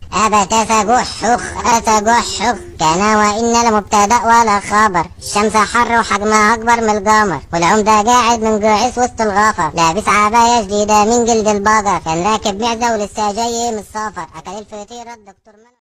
أبت أتجحخ أتجحخ كان وإن المبتدأ ولا خبر. الشمس حر وحجمها أكبر من القمر، والعمدة قاعد من جوعيس وسط الغفر، لابس عباية جديدة من جلد البقر، كان راكب معزة ولسه جاي من السفر، أكل الفطيرة الدكتور